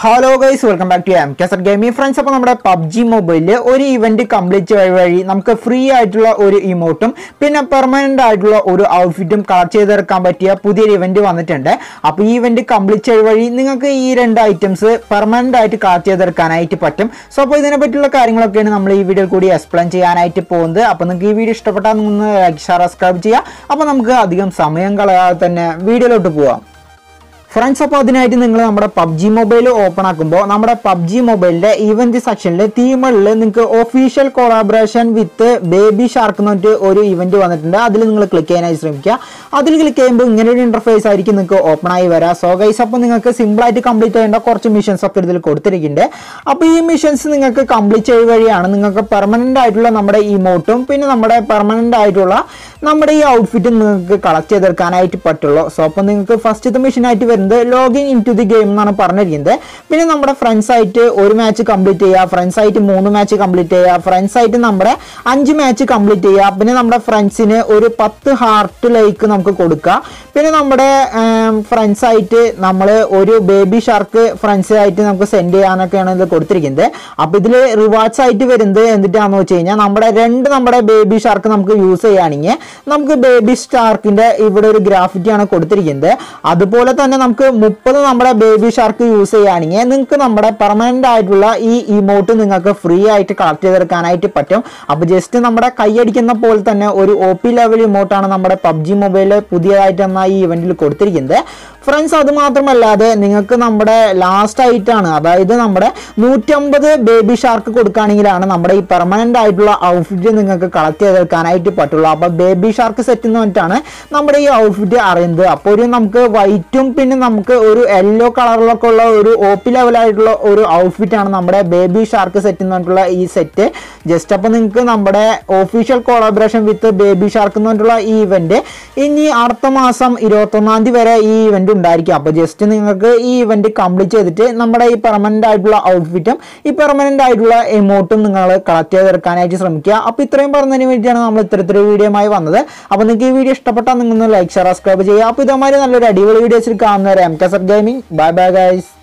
Hello guys, welcome back to BGmi. Friends, അപ്പോൾ നമ്മുടെ PUBG മൊബൈലിൽ ഒരു ഇവന്റ് കംപ്ലീറ്റ് വഴി നമുക്ക് ഫ്രീ ആയിട്ടുള്ള ഒരു ഇമോട്ടും പിന്നെ പെർമനന്റ് ആയിട്ടുള്ള ഒരു ഔട്ട്ഫിറ്റും കളക്ട് ചെയ്തെടുക്കാൻ പറ്റിയ പുതിയൊരു ഇവന്റ് വന്നിട്ടുണ്ട്. അപ്പോൾ ഈ ഇവന്റ് കംപ്ലീറ്റ് വഴി നിങ്ങൾക്ക് ഈ രണ്ട് ഐറ്റംസ് പെർമനന്റ് ആയിട്ട് കളക്ട് ചെയ്തെടുക്കാനായിട്ട് പറ്റും. സോ അപ്പോൾ ഇതിനെ പറ്റിയുള്ള കാര്യങ്ങളൊക്കെയാണ് നമ്മൾ ഈ വീഡിയോയിൽ കൂടി എക്സ്പ്ലെയിൻ ചെയ്യാനായിട്ട് പോകുന്നത്. അപ്പോൾ നിങ്ങൾക്ക് ഈ വീഡിയോ ഇഷ്ടപ്പെട്ടാൽ നിങ്ങൾ ലൈക്ക് സബ്സ്ക്രൈബ് ചെയ്യുക. അപ്പോൾ നമുക്ക് അധികം സമയം കളയാതെ തന്നെ വീഡിയോയിലോട്ട് പോകാം. Friends, അപ്പോൾ അതിനായിട്ട് നിങ്ങൾ നമ്മുടെ PUBG മൊബൈൽ ഓപ്പൺ ആക്കുമ്പോൾ നമ്മുടെ PUBG മൊബൈലിന്റെ ഇവന്റ് സെക്ഷനിൽ തീമുകളിൽ നിങ്ങൾക്ക് official collaboration with Baby Shark എന്ന് പറഞ്ഞിട്ട് ഒരു ഇവന്റ് വന്നിട്ടുണ്ട്. അതിൽ നിങ്ങൾ ക്ലിക്ക് ചെയ്യാനായി ശ്രമിക്കുക. അതിൽ ക്ലിക്ക് ചെയ്യുമ്പോൾ ഇങ്ങനെ ഒരു ഇന്റർഫേസ് ആയിരിക്കും നിങ്ങൾക്ക് ഓപ്പൺ ആയി വരാം. സോ ഗൈസ്, അപ്പോൾ നിങ്ങൾക്ക് സിമ്പിൾ ആയിട്ട് കംപ്ലീറ്റ് ചെയ്യേണ്ട കുറച്ച് മിഷൻസ് ഒക്കെ ഇതിൽ കൊടുത്തിരിക്കുന്നുണ്ട്. അപ്പോൾ ഈ മിഷൻസ് നിങ്ങൾക്ക് കംപ്ലീറ്റ് ചെയ്യുക വഴിയാണ് നിങ്ങൾക്ക് പെർമനന്റ് ആയിട്ടുള്ള നമ്മുടെ ഇമോട്ടും പിന്നെ നമ്മുടെ പെർമനന്റ് ആയിട്ടുള്ള നമ്മുടെ ഈ ഔട്ട്ഫിറ്റും നിങ്ങൾക്ക് കളക്ട് ചെയ്തെടുക്കാനായിട്ട് പറ്റുള്ളൂ. സോ അപ്പോൾ നിങ്ങൾക്ക് ഫസ്റ്റത്തെ മിഷൻ ആയിട്ട് login in to the game എന്നാണ് പറഞ്ഞിരിക്കുന്നത്. പിന്നെ നമ്മുടെ ഫ്രണ്ട്സ് ആയിട്ട് ഒരു മാച്ച് കംപ്ലീറ്റ് ചെയ്യുക, ഫ്രണ്ട്സ് ആയിട്ട് 3 മാച്ച് കംപ്ലീറ്റ് ചെയ്യുക, ഫ്രണ്ട്സ് ആയിട്ട് നമ്മുടെ 5 മാച്ച് കംപ്ലീറ്റ് ചെയ്യുക. പിന്നെ നമ്മുടെ ഫ്രണ്ട്സിന് ഒരു 10 ഹാർട്ട് ലൈക്ക് നമുക്ക് കൊടുക്കുക. പിന്നെ നമ്മുടെ ഫ്രണ്ട്സ് ആയിട്ട് നമ്മൾ ഒരു ബേബി ഷാർക്ക് ഫ്രണ്ട്സ് ആയിട്ട് നമുക്ക് സെൻഡ് ചെയ്യാനൊക്കെയാണ് ഇത് കൊടുത്തിരിക്കുന്നത്. അപ്പോൾ ഇതിൽ റിവാർഡ്സ് ആയിട്ട് വരുന്നത് എന്തിട്ടാണെന്ന് വെച്ച് കഴിഞ്ഞാൽ നമ്മുടെ ബേബി ഷാർക്ക് നമുക്ക് യൂസ് ചെയ്യുകയാണെങ്കിൽ നമുക്ക് ബേബി ഷാർക്കിന്റെ ഇവിടെ ഒരു ഗ്രാഫിറ്റിയാണ് കൊടുത്തിരിക്കുന്നത്. അതുപോലെ തന്നെ നമുക്ക് 30 നമ്മുടെ ബേബി ഷാർക്ക് യൂസ് ചെയ്യുകയാണെങ്കിൽ നിങ്ങൾക്ക് നമ്മുടെ പെർമനന്റ് ആയിട്ടുള്ള ഈ ഇമോട്ട് നിങ്ങൾക്ക് ഫ്രീ ആയിട്ട് കളക്ട് ചെയ്തെടുക്കാനായിട്ട് പറ്റും. അപ്പോൾ ജസ്റ്റ് നമ്മുടെ കൈയടിക്കുന്ന പോലെ തന്നെ ഒരു OP ലെവൽ ഇമോട്ടാണ് നമ്മുടെ PUBG മൊബൈലിൽ പുതിയതായിട്ട് ഈ ഇവന്റിൽ കൊടുത്തിരിക്കുന്നത്. ഫ്രണ്ട്സ്, അത് മാത്രമല്ലാതെ നിങ്ങൾക്ക് നമ്മുടെ ലാസ്റ്റ് ആയിട്ടാണ്, അതായത് നമ്മുടെ 150 ബേബി ഷാർക്ക് കൊടുക്കുകയാണെങ്കിലാണ് നമ്മുടെ ഈ പെർമനന്റ് ആയിട്ടുള്ള ഔട്ട്ഫിറ്റ് നിങ്ങൾക്ക് കളക്ട് ചെയ്തെടുക്കാനായിട്ട് പറ്റുള്ളൂ. അപ്പോൾ ബേബി ഷാർക്ക് സെറ്റ് എന്ന് പറഞ്ഞിട്ടാണ് നമ്മുടെ ഈ ഔട്ട്ഫിറ്റ് അറിയുന്നത്. അപ്പോൾ ഒരു നമുക്ക് വൈറ്റും പിന്നെ നമുക്ക് ഒരു യെല്ലോ കളറിലൊക്കെ ഉള്ള ഒരു OP ലെവലായിട്ടുള്ള ഒരു ഔട്ട്ഫിറ്റ് ആണ് നമ്മുടെ ബേബി ഷാർക്ക് സെറ്റ് എന്ന് പറഞ്ഞിട്ടുള്ള ഈ സെറ്റ്. ജസ്റ്റ് അപ്പോൾ നിങ്ങൾക്ക് നമ്മുടെ official collaboration with Baby Shark എന്ന് പറഞ്ഞിട്ടുള്ള ഈ ഇവന്റ് ഇനി അടുത്ത മാസം 21-ാം തീയതി വരെ ഈ ഇവന്റ് ഉണ്ടായിരിക്കും. അപ്പോൾ ജസ്റ്റ് നിങ്ങൾക്ക് ഈ ഇവന്റ് കംപ്ലീറ്റ് ചെയ്തിട്ട് നമ്മുടെ ഈ പെർമനന്റ് ആയിട്ടുള്ള ഔട്ട്ഫിറ്റും ഈ പെർമനന്റ് ആയിട്ടുള്ള എമോട്ടും നിങ്ങൾ കളക്ട് ചെയ്തെടുക്കാനായിട്ട് ശ്രമിക്കുക. അപ്പോൾ ഇത്രയും പറഞ്ഞതിന് വേണ്ടിയാണ് നമ്മൾ ഇത്തരത്തിലൊരു വീഡിയോയുമായി വന്നത്. അപ്പോൾ നിങ്ങൾക്ക് ഈ വീഡിയോ ഇഷ്ടപ്പെട്ടാൽ നിങ്ങൾ ലൈക്ക് സബ്സ്ക്രൈബ് ചെയ്യുക. അപ്പോൾ ഇതേമാതിരി നല്ലൊരു അടിപൊളി വീഡിയോസിൽ കാണുന്നവരെ BGmi. Bye bye guys.